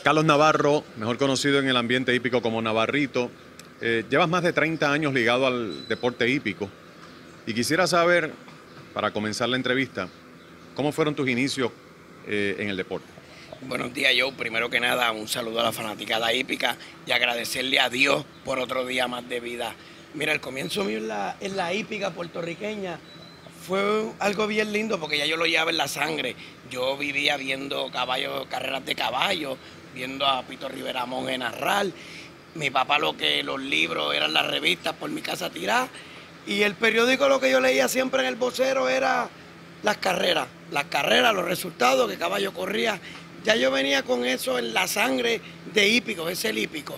Carlos Navarro, mejor conocido en el ambiente hípico como Navarrito, llevas más de 30 años ligado al deporte hípico y quisiera saber, para comenzar la entrevista, ¿cómo fueron tus inicios en el deporte? Buenos días, Joe. Primero que nada, un saludo a la fanaticada hípica y agradecerle a Dios por otro día más de vida. Mira, el comienzo mío en la hípica puertorriqueña fue algo bien lindo porque ya yo lo llevaba en la sangre. Yo vivía viendo caballos, carreras de caballos, viendo a Pito Rivera Monge narrar. Mi papá los libros eran las revistas por mi casa tiradas. Y el periódico lo que yo leía siempre en el vocero era las carreras, los resultados, que caballo corría. Ya yo venía con eso en la sangre de hípico, es el hípico.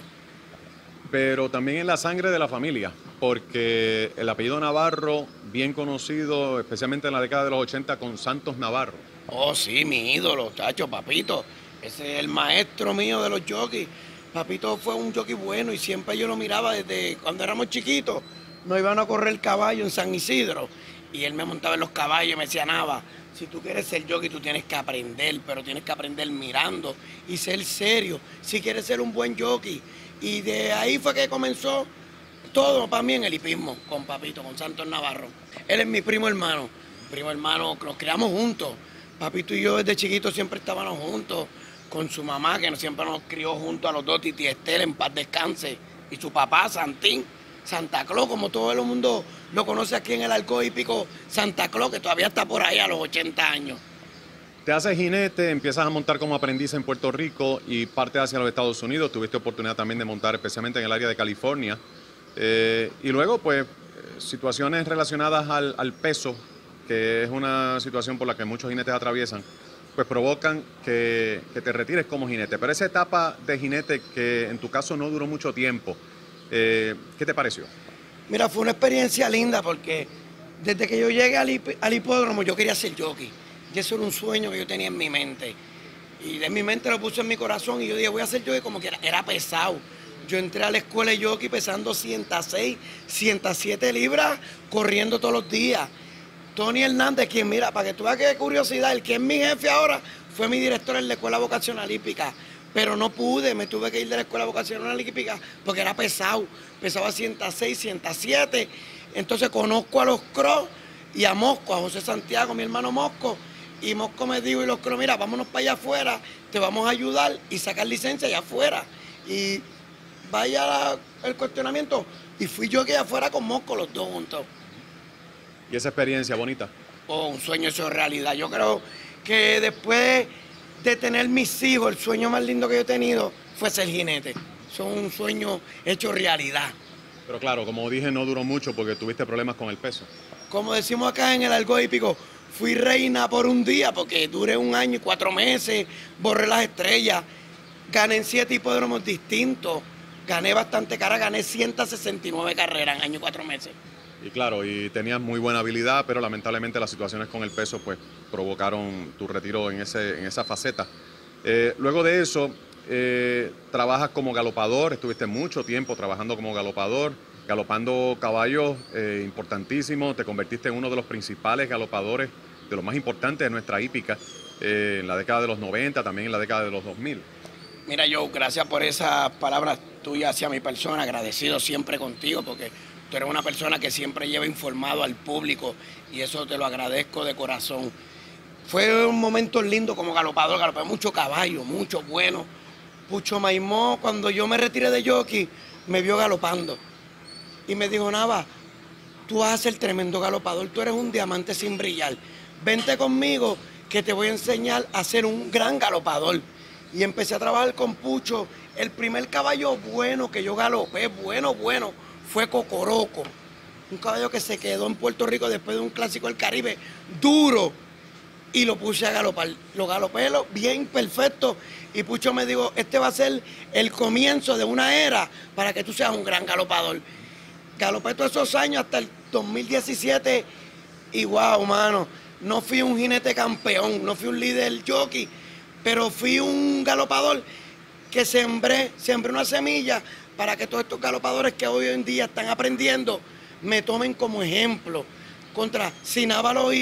Pero también en la sangre de la familia, porque el apellido Navarro, bien conocido, especialmente en la década de los 80 con Santos Navarro. Oh, sí, mi ídolo, chacho, papito. Ese es el maestro mío de los jockeys. Papito fue un jockey bueno y siempre yo lo miraba desde cuando éramos chiquitos. Nos iban a correr el caballo en San Isidro y él me montaba en los caballos y me decía, Nava, si tú quieres ser jockey tú tienes que aprender, pero tienes que aprender mirando y ser serio si quieres ser un buen jockey. Y de ahí fue que comenzó todo para mí en el hipismo, con Papito, con Santos Navarro. Él es mi primo hermano. Primo hermano, nos criamos juntos. Papito y yo desde chiquitos siempre estábamos juntos, con su mamá, que siempre nos crió juntos a los dos, Titi Estel, en paz descanse, y su papá, Santín, Santa Claus, como todo el mundo lo conoce aquí en el arco hípico, Santa Claus, que todavía está por ahí a los 80 años. Te haces jinete, empiezas a montar como aprendiz en Puerto Rico y partes hacia los Estados Unidos. Tuviste oportunidad también de montar especialmente en el área de California. Y luego, pues, situaciones relacionadas al peso, que es una situación por la que muchos jinetes atraviesan, pues provocan que te retires como jinete. Pero esa etapa de jinete, que en tu caso no duró mucho tiempo, ¿qué te pareció? Mira, fue una experiencia linda porque desde que yo llegué al hipódromo yo quería ser jockey. Y eso era un sueño que yo tenía en mi mente. Y de mi mente lo puse en mi corazón y yo dije, voy a ser jockey como que era pesado. Yo entré a la escuela de jockey pesando 106, 107 libras, corriendo todos los días. Tony Hernández, quien mira, para que tú veas qué curiosidad, el que es mi jefe ahora, fue mi director en la escuela vocacional hípica. Pero no pude, me tuve que ir de la escuela vocacional hípica porque era pesado. Pesaba 106, 107. Entonces conozco a los Cross y a Mosco, a José Santiago, mi hermano Mosco. Y Mosco me dijo, y los Cross, mira, vámonos para allá afuera, te vamos a ayudar y sacar licencia allá afuera. Y vaya el cuestionamiento. Y fui yo que allá afuera con Mosco, los dos juntos. ¿Y esa experiencia bonita? Oh, un sueño hecho realidad. Yo creo que después de tener mis hijos, el sueño más lindo que yo he tenido fue ser jinete. Son un sueño hecho realidad. Pero claro, como dije, no duró mucho porque tuviste problemas con el peso. Como decimos acá en el argot hípico, fui reina por un día porque duré 1 año y 4 meses, borré las estrellas, gané en 7 hipódromos distintos, gané bastante cara, gané 169 carreras en 1 año y 4 meses. Y claro, y tenías muy buena habilidad, pero lamentablemente las situaciones con el peso pues provocaron tu retiro en esa faceta. Luego de eso, trabajas como galopador, estuviste mucho tiempo trabajando como galopador, galopando caballos importantísimos, te convertiste en uno de los principales galopadores, de los más importantes de nuestra hípica, en la década de los 90, también en la década de los 2000. Mira, Joe, gracias por esas palabras tuyas hacia mi persona, agradecido siempre contigo porque tú eres una persona que siempre lleva informado al público y eso te lo agradezco de corazón. Fue un momento lindo como galopador, galopé mucho caballo, mucho bueno. Pucho Maimó, cuando yo me retiré de jockey, me vio galopando y me dijo, Nava, tú vas a ser tremendo galopador, tú eres un diamante sin brillar. Vente conmigo que te voy a enseñar a ser un gran galopador. Y empecé a trabajar con Pucho. El primer caballo bueno que yo galopé, bueno, fue Cocoroco. Un caballo que se quedó en Puerto Rico después de un clásico del Caribe, duro. Y lo puse a galopar. Lo galopé bien, perfecto. Y Pucho me dijo, este va a ser el comienzo de una era para que tú seas un gran galopador. Galopé todos esos años hasta el 2017 y wow, mano, no fui un jinete campeón, no fui un líder jockey, pero fui un galopador que sembré una semilla para que todos estos galopadores que hoy en día están aprendiendo me tomen como ejemplo. Si Nava lo hizo,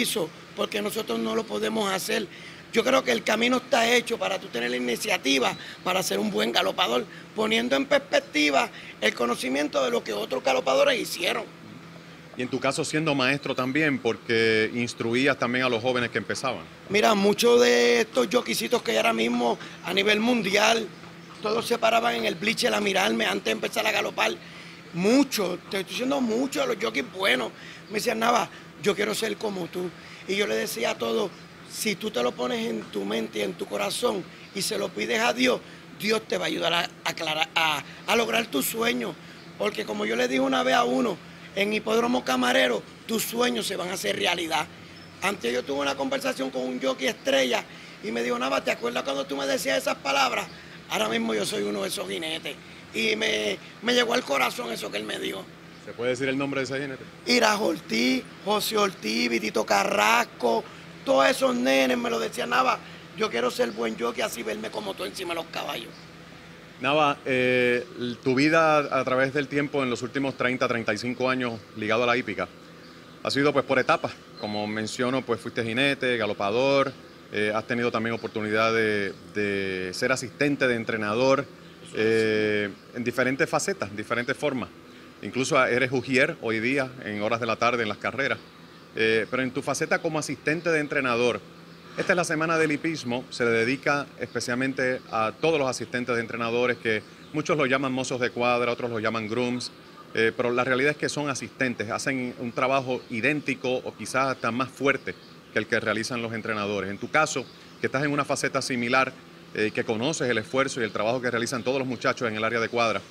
porque nosotros no lo podemos hacer. Yo creo que el camino está hecho para tú tener la iniciativa para ser un buen galopador, poniendo en perspectiva el conocimiento de lo que otros galopadores hicieron. Y en tu caso siendo maestro también, porque instruías también a los jóvenes que empezaban. Mira, muchos de estos joquisitos que hay ahora mismo a nivel mundial, todos se paraban en el bleacher a mirarme antes de empezar a galopar. Muchos, te estoy diciendo muchos de los jockeys buenos. Me decían, Nava, yo quiero ser como tú. Y yo le decía a todos, si tú te lo pones en tu mente y en tu corazón y se lo pides a Dios, Dios te va a ayudar a lograr tus sueños. Porque como yo le dije una vez a uno, en Hipódromo Camarero, tus sueños se van a hacer realidad. Antes yo tuve una conversación con un jockey estrella y me dijo, Nava, ¿te acuerdas cuando tú me decías esas palabras? Ahora mismo yo soy uno de esos jinetes. Y me llegó al corazón eso que él me dijo. ¿Se puede decir el nombre de ese jinete? Iras Ortiz, José Ortiz, Vitito Carrasco, todos esos nenes me lo decían, Nava, yo quiero ser buen jockey, así verme como tú encima de los caballos. Nava, tu vida a través del tiempo en los últimos 30, 35 años ligado a la hípica ha sido pues por etapas. Como menciono, pues fuiste jinete, galopador, has tenido también oportunidad de ser asistente de entrenador en diferentes facetas, diferentes formas. Incluso eres ujier hoy día en horas de la tarde en las carreras. Pero en tu faceta como asistente de entrenador, esta es la semana del hipismo, se le dedica especialmente a todos los asistentes de entrenadores que muchos lo llaman mozos de cuadra, otros lo llaman grooms, pero la realidad es que son asistentes, hacen un trabajo idéntico o quizás hasta más fuerte que el que realizan los entrenadores. En tu caso, que estás en una faceta similar, que conoces el esfuerzo y el trabajo que realizan todos los muchachos en el área de cuadra,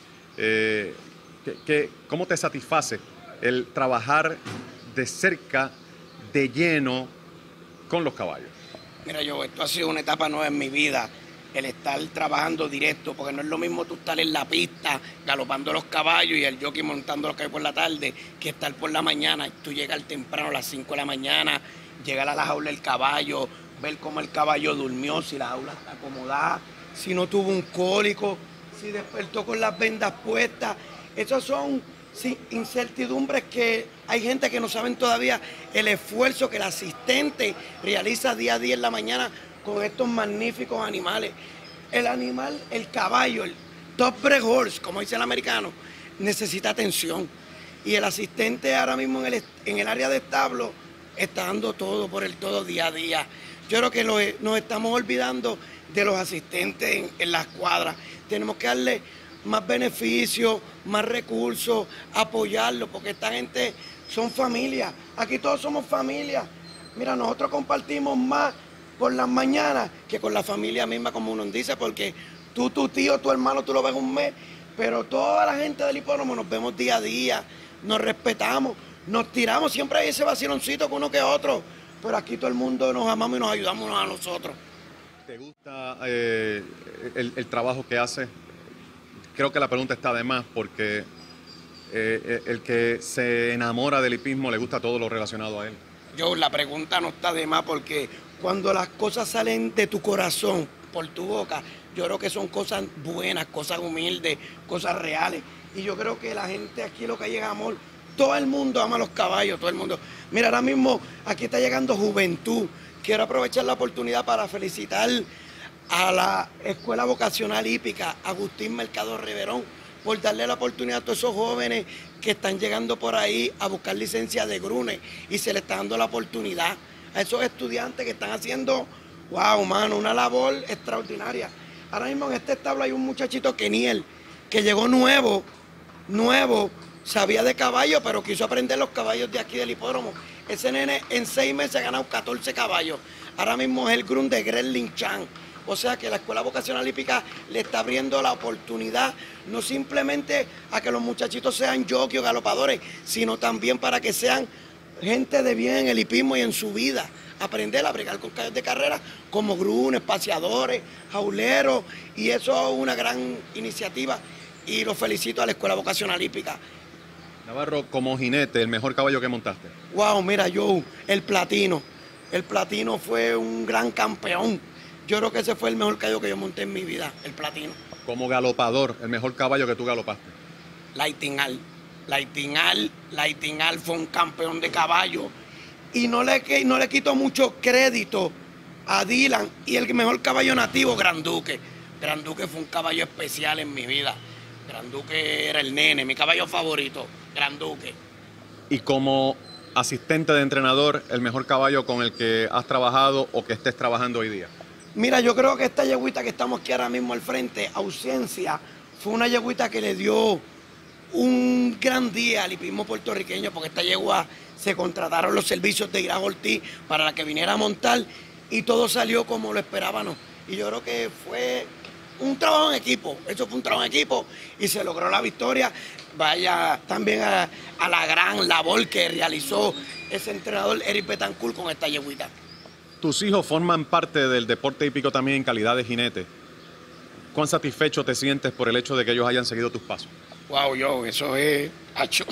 ¿cómo te satisface el trabajar de cerca, de lleno, con los caballos? Mira, esto ha sido una etapa nueva en mi vida, el estar trabajando directo, porque no es lo mismo tú estar en la pista galopando los caballos y el jockey montando los caballos por la tarde, que estar por la mañana. Tú llegas temprano a las 5 de la mañana, llegar a la jaula del caballo, ver cómo el caballo durmió, si la jaula está acomodada, si no tuvo un cólico, si despertó con las vendas puestas. Esos son incertidumbres que hay gente que no saben todavía el esfuerzo que el asistente realiza día a día en la mañana con estos magníficos animales. El animal, el caballo, el top bred horse, como dice el americano, necesita atención. Y el asistente ahora mismo en el área de establo está dando todo por el todo día a día. Yo creo que nos estamos olvidando de los asistentes en las cuadras. Tenemos que darle más beneficios, más recursos, apoyarlos, porque esta gente son familia. Aquí todos somos familia. Mira, nosotros compartimos más por las mañanas que con la familia misma, como uno dice, porque tú, tu tío, tu hermano, tú lo ves un mes, pero toda la gente del hipódromo nos vemos día a día, nos respetamos, nos tiramos, siempre hay ese vaciloncito con uno que otro, pero aquí todo el mundo nos amamos y nos ayudamos unos a nosotros. ¿Te gusta el trabajo que haces? Creo que la pregunta está de más porque el que se enamora del hipismo le gusta todo lo relacionado a él. La pregunta no está de más porque cuando las cosas salen de tu corazón, por tu boca, yo creo que son cosas buenas, cosas humildes, cosas reales. Y yo creo que la gente aquí lo que llega es amor. Todo el mundo ama los caballos, todo el mundo. Mira, ahora mismo aquí está llegando juventud. Quiero aprovechar la oportunidad para felicitar a la Escuela Vocacional Hípica, Agustín Mercado Riverón, por darle la oportunidad a todos esos jóvenes que están llegando por ahí a buscar licencia de grune y se le está dando la oportunidad a esos estudiantes que están haciendo, wow, mano, una labor extraordinaria. Ahora mismo en este establo hay un muchachito, Keniel, que llegó nuevo, sabía de caballo, pero quiso aprender los caballos de aquí del hipódromo. Ese nene en 6 meses ha ganado 14 caballos. Ahora mismo es el groom de Gremlin Chan. O sea que la Escuela Vocacional Hípica le está abriendo la oportunidad, no simplemente a que los muchachitos sean jockey o galopadores, sino también para que sean gente de bien en el hipismo y en su vida. Aprender a bregar con caballos de carrera como grooms, paseadores, jauleros, y eso es una gran iniciativa y lo felicito a la Escuela Vocacional Hípica. Navarro, como jinete, el mejor caballo que montaste. Wow, mira, el Platino. El Platino fue un gran campeón. Yo creo que ese fue el mejor caballo que yo monté en mi vida, el Platino. Como galopador, el mejor caballo que tú galopaste. Lighting Al fue un campeón de caballo Y no le quito mucho crédito a Dylan y el mejor caballo nativo, Gran Duque. Gran Duque fue un caballo especial en mi vida. Gran Duque era el nene, mi caballo favorito, Gran Duque. Y como asistente de entrenador, el mejor caballo con el que has trabajado o que estés trabajando hoy día. Mira, yo creo que esta yegüita que estamos aquí ahora mismo al frente, Ausencia, fue una yegüita que le dio un gran día al hipismo puertorriqueño, porque esta yegua se contrataron los servicios de Irán Ortiz para que viniera a montar y todo salió como lo esperábamos. Y yo creo que fue un trabajo en equipo, eso fue un trabajo en equipo y se logró la victoria. Vaya también a la gran labor que realizó ese entrenador Eric Betancourt con esta yegüita. Tus hijos forman parte del deporte hípico también en calidad de jinete. ¿Cuán satisfecho te sientes por el hecho de que ellos hayan seguido tus pasos? Wow, yo, eso es, eso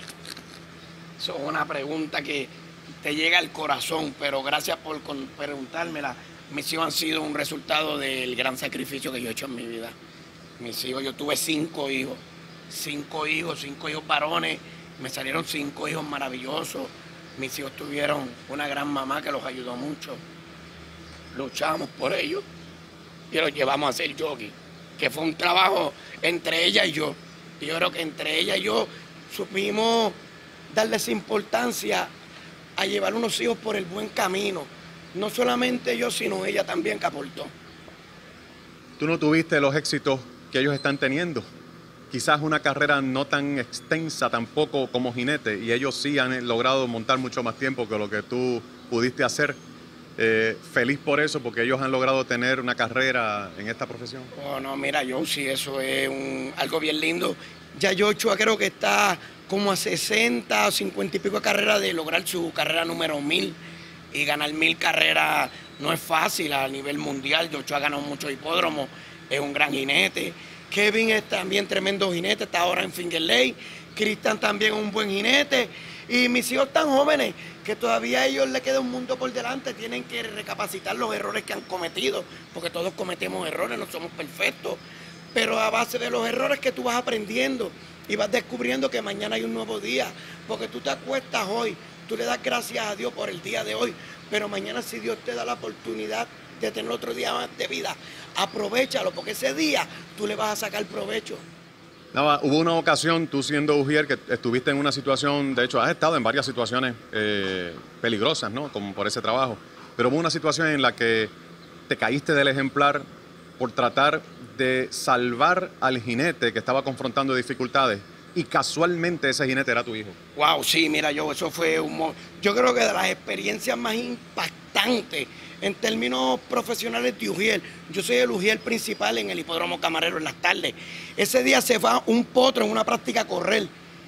es una pregunta que te llega al corazón, pero gracias por preguntármela. Mis hijos han sido un resultado del gran sacrificio que yo he hecho en mi vida. Mis hijos, yo tuve 5 hijos, 5 hijos varones, me salieron 5 hijos maravillosos. Mis hijos tuvieron una gran mamá que los ayudó mucho. Luchamos por ellos y los llevamos a hacer jockey, que fue un trabajo entre ella y yo. Y yo creo que entre ella y yo supimos darles importancia a llevar unos hijos por el buen camino. No solamente yo, sino ella también que aportó. ¿Tú no tuviste los éxitos que ellos están teniendo? Quizás una carrera no tan extensa tampoco como jinete, y ellos sí han logrado montar mucho más tiempo que lo que tú pudiste hacer. Feliz por eso, porque ellos han logrado tener una carrera en esta profesión. Oh, no, mira, yo sí, eso es algo bien lindo. Ya Joshua creo que está como a 60 o 50 y pico de carreras de lograr su carrera número 1000. Y ganar 1000 carreras no es fácil a nivel mundial. Joshua ha ganado muchos hipódromos, es un gran jinete. Kevin es también tremendo jinete, está ahora en Finger Lakes. Cristian también es un buen jinete. Y mis hijos tan jóvenes que todavía a ellos les queda un mundo por delante, tienen que recapacitar los errores que han cometido, porque todos cometemos errores, no somos perfectos. Pero a base de los errores que tú vas aprendiendo y vas descubriendo que mañana hay un nuevo día, porque tú te acuestas hoy, tú le das gracias a Dios por el día de hoy, pero mañana si Dios te da la oportunidad de tener otro día más de vida, aprovéchalo, porque ese día tú le vas a sacar provecho. Nada, hubo una ocasión, tú siendo ujier, que estuviste en una situación, de hecho has estado en varias situaciones peligrosas, ¿no? Como por ese trabajo, pero hubo una situación en la que te caíste del ejemplar por tratar de salvar al jinete que estaba confrontando dificultades, y casualmente ese jinete era tu hijo. Wow, sí, mira, eso fue yo creo que de las experiencias más impactantes en términos profesionales de ujier. Yo soy el ujier principal en el hipódromo Camarero en las tardes. Ese día se va un potro en una práctica a correr.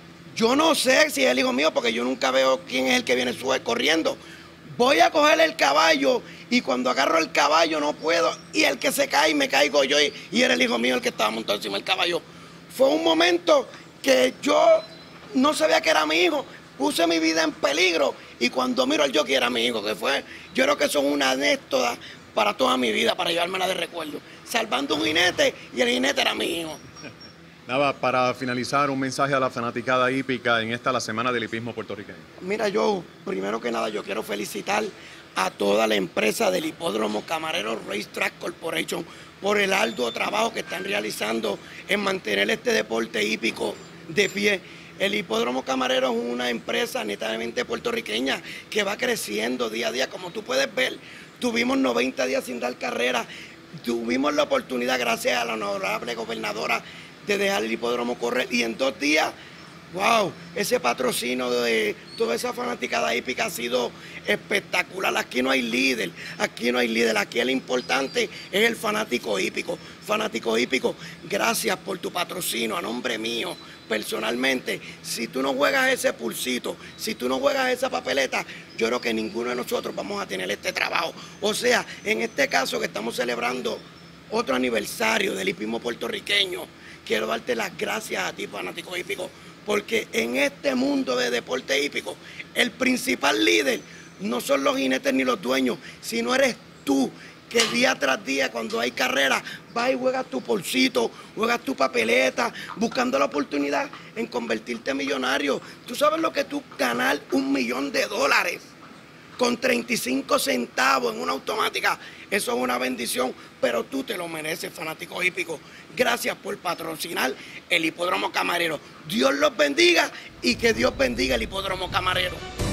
Yo no sé si es el hijo mío, porque yo nunca veo quién es el que viene corriendo. Voy a coger el caballo y cuando agarro el caballo no puedo, y el que se cae me caigo yo, y era el hijo mío el que estaba montado encima del caballo. Fue un momento que yo no sabía que era mi hijo, puse mi vida en peligro, y cuando miro al jockey era mi hijo, que fue, yo creo que son una anécdota para toda mi vida, para llevármela de recuerdo, salvando un jinete, y el jinete era mi hijo. Nada, para finalizar, un mensaje a la fanaticada hípica en la Semana del Hipismo Puertorriqueño. Mira, yo, primero que nada, yo quiero felicitar a toda la empresa del Hipódromo Camarero Racetrack Corporation por el arduo trabajo que están realizando en mantener este deporte hípico de pie. El Hipódromo Camarero es una empresa netamente puertorriqueña que va creciendo día a día. Como tú puedes ver, tuvimos 90 días sin dar carrera. Tuvimos la oportunidad, gracias a la honorable gobernadora, de dejar el hipódromo correr, y en 2 días, wow, ese patrocinio de toda esa fanaticada hípica ha sido espectacular. Aquí no hay líder, aquí no hay líder, aquí el importante es el fanático hípico. Fanático hípico, gracias por tu patrocinio a nombre mío. Personalmente, si tú no juegas ese pulsito, si tú no juegas esa papeleta, yo creo que ninguno de nosotros vamos a tener este trabajo. O sea, en este caso que estamos celebrando otro aniversario del hipismo puertorriqueño, quiero darte las gracias a ti, fanático hípico, porque en este mundo de deporte hípico, el principal líder no son los jinetes ni los dueños, sino eres tú, que día tras día, cuando hay carrera, vas y juegas tu bolsito, juegas tu papeleta, buscando la oportunidad en convertirte en millonario. Tú sabes lo que tú ganar $1 millón. con 35 centavos en una automática. Eso es una bendición, pero tú te lo mereces, fanático hípico. Gracias por patrocinar el Hipódromo Camarero. Dios los bendiga y que Dios bendiga el Hipódromo Camarero.